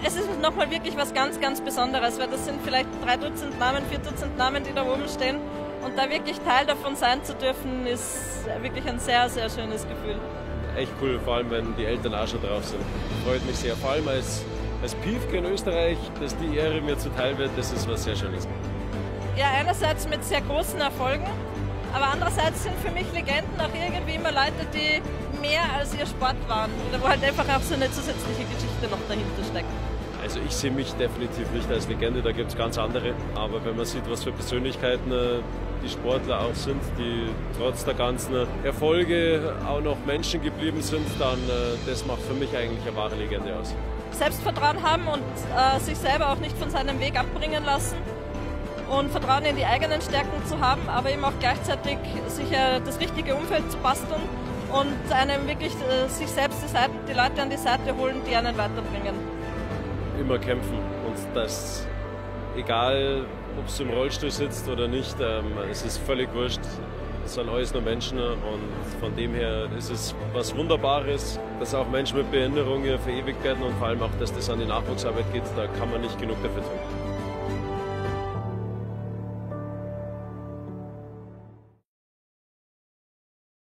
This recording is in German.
Es ist nochmal wirklich was ganz, ganz Besonderes, weil das sind vielleicht 3 Dutzend Namen, 4 Dutzend Namen, die da oben stehen. Und da wirklich Teil davon sein zu dürfen, ist wirklich ein sehr, sehr schönes Gefühl. Echt cool, vor allem wenn die Eltern auch schon drauf sind. Freut mich sehr, vor allem als Piefke in Österreich, dass die Ehre mir zuteil wird, das ist was sehr Schönes. Ja, einerseits mit sehr großen Erfolgen, aber andererseits sind für mich Legenden auch irgendwie immer Leute, die mehr als ihr Sport waren oder wo halt einfach auch so eine zusätzliche Geschichte noch dahinter steckt. Also ich sehe mich definitiv nicht als Legende, da gibt es ganz andere. Aber wenn man sieht, was für Persönlichkeiten die Sportler auch sind, die trotz der ganzen Erfolge auch noch Menschen geblieben sind, dann das macht für mich eigentlich eine wahre Legende aus. Selbstvertrauen haben und sich selber auch nicht von seinem Weg abbringen lassen und Vertrauen in die eigenen Stärken zu haben, aber eben auch gleichzeitig sich das richtige Umfeld zu basteln und einem wirklich sich selbst die Leute an die Seite holen, die einen weiterbringen. Immer kämpfen und das, egal ob du im Rollstuhl sitzt oder nicht, es ist völlig wurscht. Es sind alles nur Menschen und von dem her ist es was Wunderbares, dass auch Menschen mit Behinderung hier verewigt werden und vor allem auch, dass das an die Nachwuchsarbeit geht, da kann man nicht genug dafür tun.